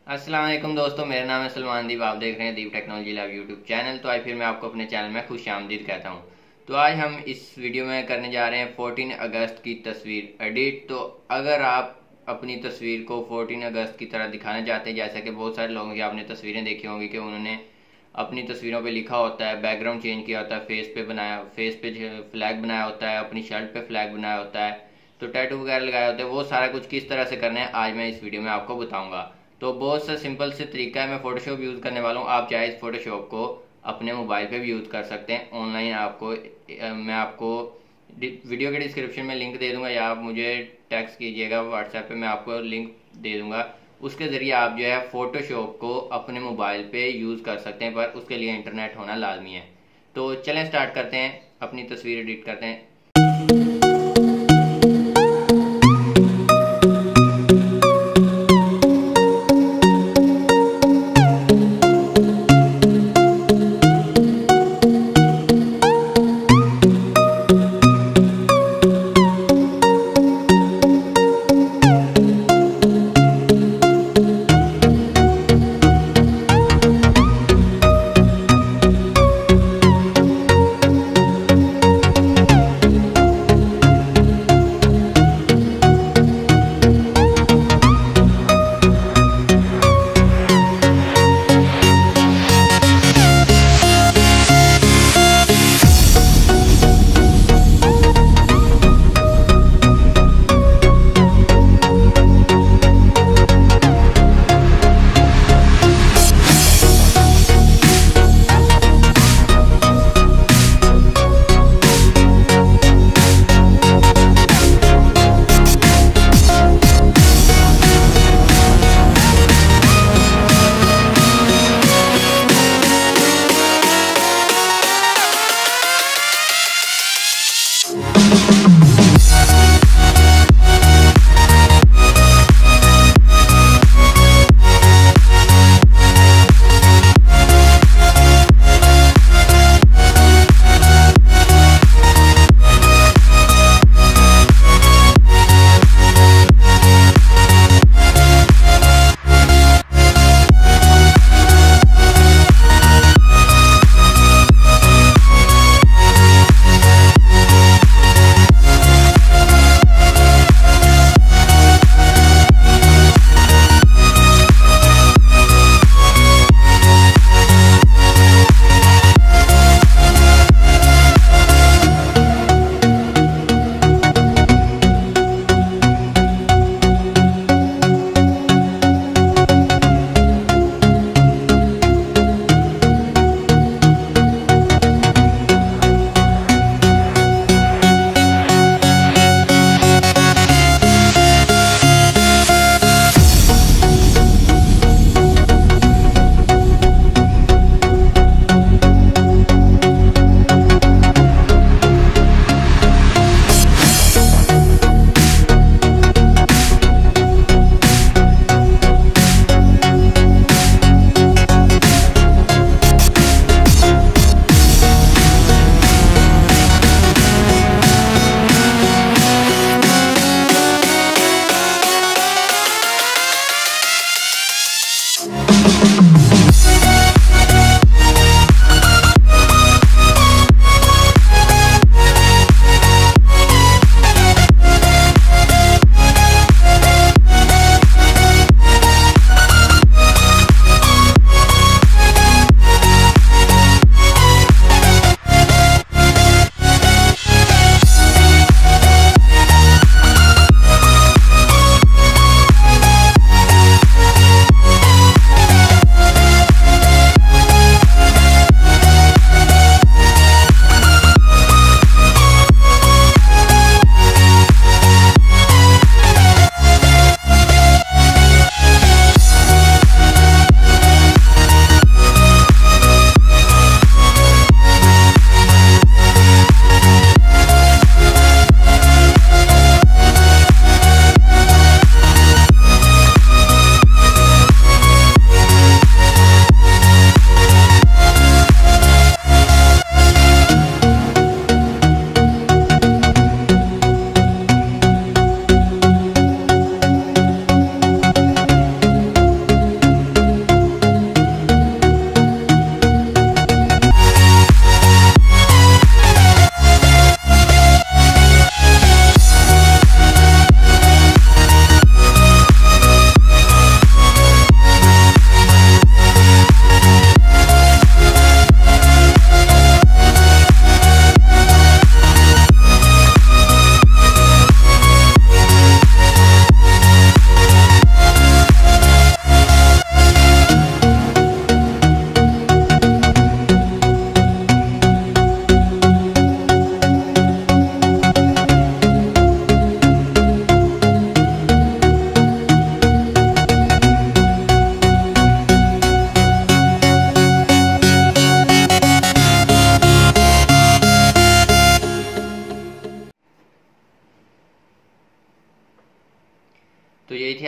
अस्सलाम वालेकुम दोस्तों, मेरा नाम है सलमान दीप। आप देख रहे हैं Deep technology lab YouTube channel. तो आज फिर मैं आपको अपने चैनल में खुश आमदीद कहता हूं। तो आज हम इस वीडियो में करने जा रहे हैं 14 अगस्त की तस्वीर एडिट। तो अगर आप अपनी तस्वीर को 14 अगस्त की तरह दिखाना चाहते हैं, जैसा कि बहुत सारे लोगों की आपने तस्वीरें देखी होंगी कि उन्होंने अपनी तस्वीरों पे लिखा होता है, बैकग्राउंड चेंज किया होता है, फेस पे फ्लैग बनाया होता है, अपनी शर्ट पे फ्लैग बनाया होता है, तो टैटू वगैरह लगाए होते हैं। वो सारा कुछ किस तरह से करना है आज मैं इस वीडियो में आपको बताऊंगा। तो बहुत सा सिंपल से तरीका है। मैं फोटोशॉप यूज़ करने वाला हूँ। आप चाहे इस फोटोशॉप को अपने मोबाइल पे भी यूज़ कर सकते हैं ऑनलाइन। मैं आपको वीडियो के डिस्क्रिप्शन में लिंक दे दूंगा, या आप मुझे टेक्स्ट कीजिएगा व्हाट्सएप पे, मैं आपको लिंक दे दूंगा। उसके ज़रिए आप जो है फ़ोटोशॉप को अपने मोबाइल पे यूज़ कर सकते हैं, पर उसके लिए इंटरनेट होना लाजमी है। तो चलें स्टार्ट करते हैं, अपनी तस्वीर एडिट करते हैं।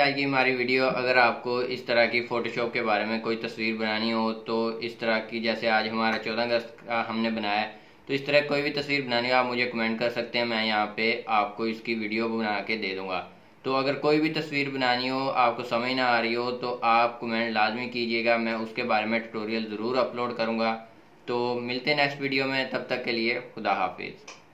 आज की हमारी वीडियो। अगर आपको इस तरह की फ़ोटोशॉप के बारे में कोई तस्वीर बनानी हो तो इस तरह की, जैसे आज हमारा 14 अगस्त का हमने बनाया है, तो इस तरह कोई भी तस्वीर बनानी हो आप मुझे कमेंट कर सकते हैं। मैं यहाँ पे आपको इसकी वीडियो बना के दे दूँगा। तो अगर कोई भी तस्वीर बनानी हो, आपको समझ ना आ रही हो, तो आप कमेंट लाजमी कीजिएगा, मैं उसके बारे में ट्यूटोरियल ज़रूर अपलोड करूँगा। तो मिलते हैं नेक्स्ट वीडियो में, तब तक के लिए खुदा हाफिज़।